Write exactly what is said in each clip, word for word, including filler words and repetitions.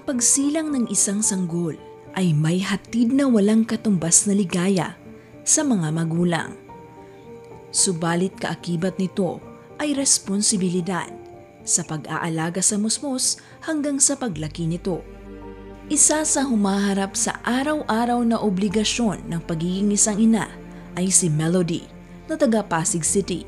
pagsilang ng isang sanggol ay may hatid na walang katumbas na ligaya sa mga magulang. Subalit kaakibat nito ay responsibilidad sa pag-aalaga sa musmos hanggang sa paglaki nito. Isa sa humaharap sa araw-araw na obligasyon ng pagiging isang ina ay si Melody na taga Pasig City.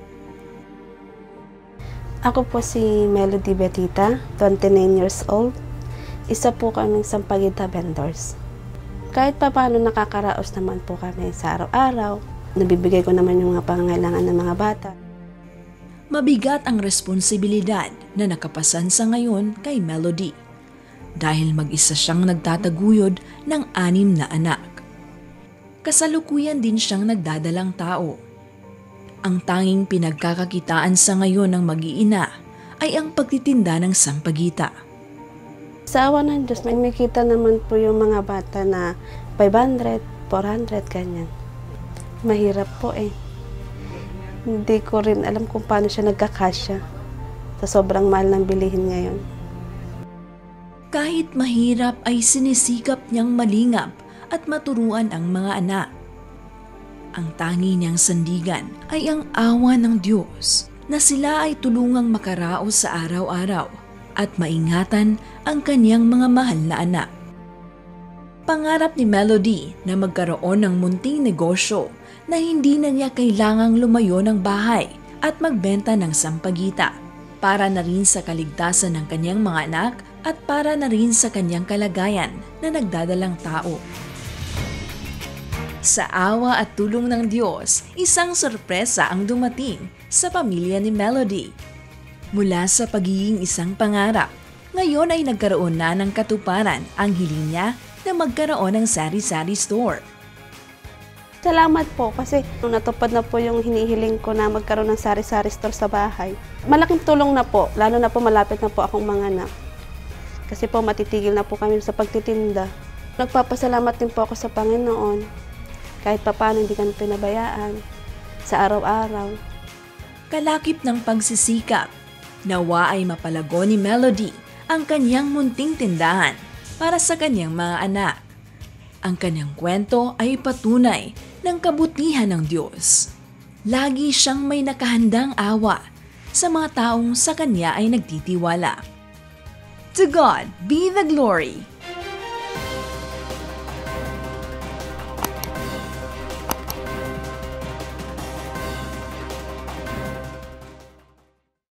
Ako po si Melody Betita, twenty-nine years old. Isa po kaming sampagita vendors. Kahit pa paano nakakaraos naman po kami sa araw-araw. Nabibigay ko naman yung mga pangangailangan ng mga bata. Mabigat ang responsibilidad na nakapasan sa ngayon kay Melody dahil mag-isa siyang nagtataguyod ng anim na anak. Kasalukuyan din siyang nagdadalang tao. Ang tanging pinagkakakitaan sa ngayon ng mag-iina ay ang pagtitinda ng sampagita. Sa awa ng Diyos, may makita naman po yung mga bata na five hundred, four hundred, ganyan. Mahirap po eh. Hindi ko rin alam kung paano siya nagkakasya sa sobrang mahal ng bilihin ngayon. Kahit mahirap ay sinisikap niyang malingap at maturuan ang mga anak. Ang tangi niyang sandigan ay ang awa ng Diyos na sila ay tulungang makaraos sa araw-araw at maingatan ang kaniyang mga mahal na anak. Pangarap ni Melody na magkaroon ng munting negosyo na hindi na niya kailangang lumayo ng bahay at magbenta ng sampagita para na rin sa kaligtasan ng kaniyang mga anak at para na rin sa kaniyang kalagayan na nagdadalang tao. Sa awa at tulong ng Diyos, isang sorpresa ang dumating sa pamilya ni Melody. Mula sa pagiging isang pangarap, ngayon ay nagkaroon na ng katuparan ang hiling niya na magkaroon ng sari-sari store. Salamat po kasi natupad na po yung hinihiling ko na magkaroon ng sari-sari store sa bahay. Malaking tulong na po, lalo na po malapit na po akong mga anak. Kasi po matitigil na po kami sa pagtitinda. Nagpapasalamat din po ako sa Panginoon. Kahit pa paano hindi kami pinabayaan sa araw-araw. Kalakip ng pagsisikap, nawa ay mapalago ni Melody ang kanyang munting tindahan para sa kanyang mga anak. Ang kanyang kwento ay patunay ng kabutihan ng Diyos. Lagi siyang may nakahandang awa sa mga taong sa kanya ay nagtitiwala. To God be the glory!